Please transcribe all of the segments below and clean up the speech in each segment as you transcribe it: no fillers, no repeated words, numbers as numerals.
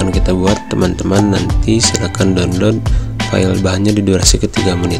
akan kita buat teman-teman. Nanti silahkan download file bahannya di durasi ke 3 menit.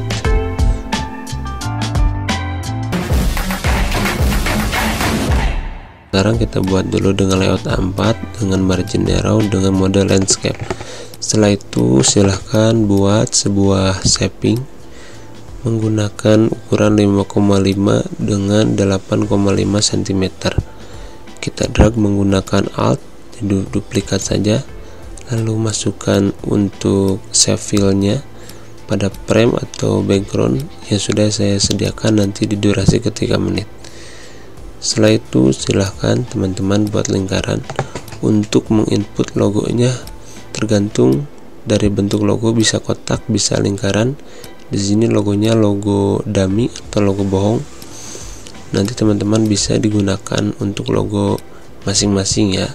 Sekarang kita buat dulu dengan layout A4 dengan margin narrow dengan mode landscape. Setelah itu silahkan buat sebuah shaping menggunakan ukuran 5,5 dengan 8,5 cm. Kita drag menggunakan alt, duplikat saja, lalu masukkan untuk save filenya pada frame atau background yang sudah saya sediakan nanti di durasi ke 3 menit. Setelah itu silahkan teman-teman buat lingkaran. Untuk menginput logonya tergantung dari bentuk logo, bisa kotak, bisa lingkaran. Di sini logonya logo dummy atau logo bohong. Nanti teman-teman bisa digunakan untuk logo masing-masing ya.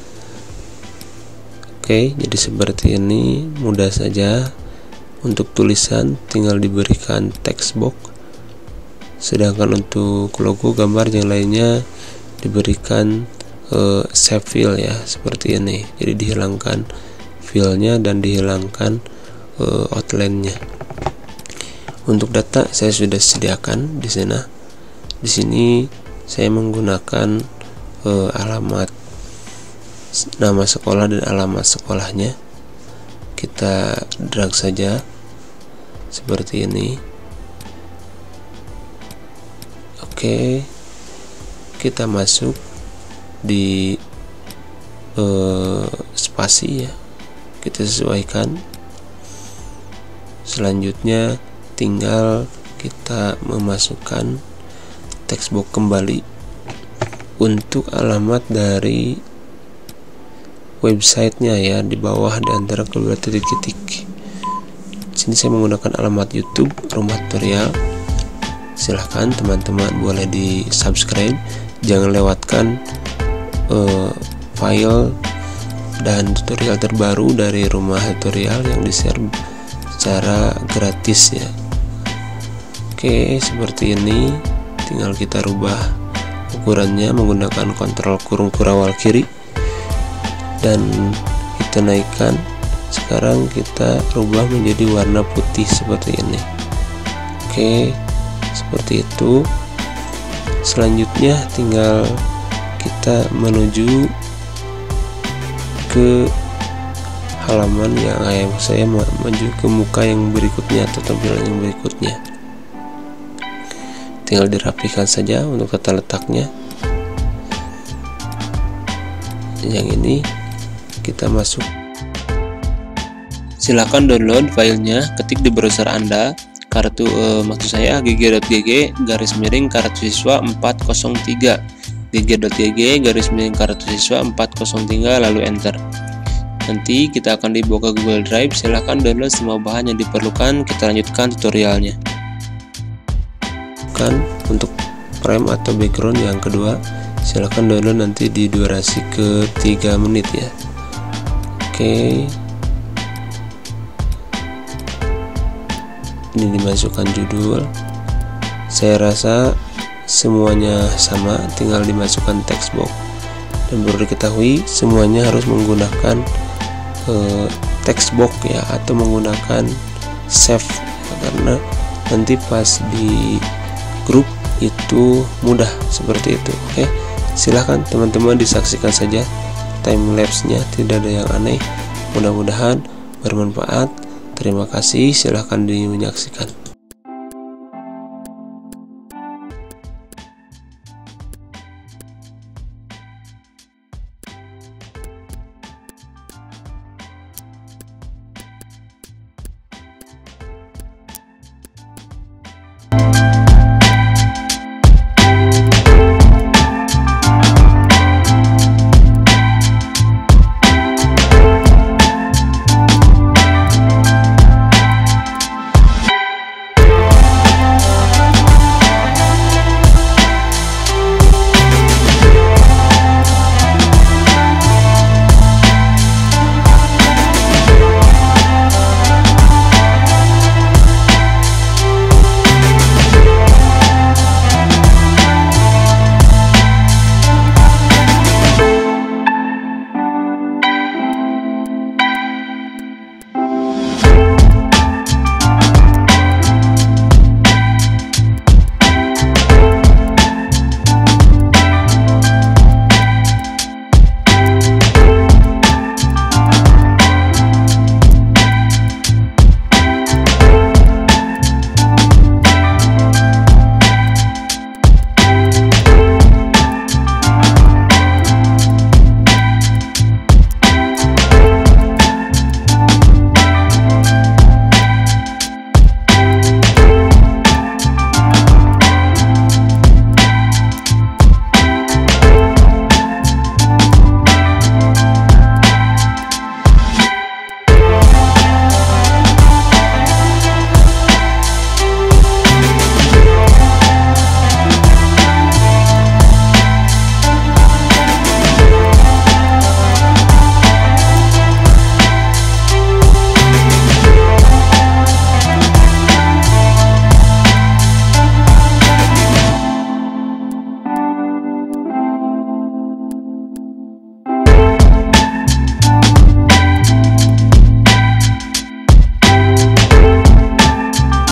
Oke, jadi seperti ini, mudah saja. Untuk tulisan tinggal diberikan text box. Sedangkan untuk logo gambar yang lainnya diberikan save file ya, seperti ini. Jadi dihilangkan filenya dan dihilangkan outline-nya. Untuk data saya sudah sediakan di sana. Di sini saya menggunakan alamat nama sekolah dan alamat sekolahnya. Kita drag saja seperti ini. Oke, kita masuk di spasi ya, kita sesuaikan. Selanjutnya tinggal kita memasukkan text box kembali untuk alamat dari websitenya ya, di bawah di antara kedua titik-titik. Sini saya menggunakan alamat YouTube Rumah Tutorial. Silahkan teman-teman boleh di subscribe, jangan lewatkan file dan tutorial terbaru dari Rumah Tutorial yang di-share secara gratis ya. Oke, seperti ini, tinggal kita rubah ukurannya menggunakan kontrol kurung kurawal kiri dan kita naikkan. Sekarang kita rubah menjadi warna putih seperti ini. Oke, seperti itu. Selanjutnya tinggal kita menuju ke halaman yang saya menuju ke muka yang berikutnya atau tampilan yang berikutnya. Tinggal dirapikan saja untuk tata letaknya. Yang ini kita masuk. Silakan download filenya, ketik di browser Anda. Kartu maksud saya gg.gg _kartu siswa 403 gg.gg _kartu siswa 403 lalu enter. Nanti kita akan dibawa ke Google Drive. Silahkan download semua bahan yang diperlukan. Kita lanjutkan tutorialnya. Untuk frame atau background yang kedua silahkan download nanti di durasi ke 3 menit ya. Oke, ini dimasukkan judul. Saya rasa semuanya sama, tinggal dimasukkan text box. Dan perlu diketahui semuanya harus menggunakan text box ya, atau menggunakan save ya, karena nanti pas di grup itu mudah seperti itu. Oke, silahkan teman-teman disaksikan saja time lapse-nya, tidak ada yang aneh. Mudah-mudahan bermanfaat. Terima kasih, silahkan menyaksikan.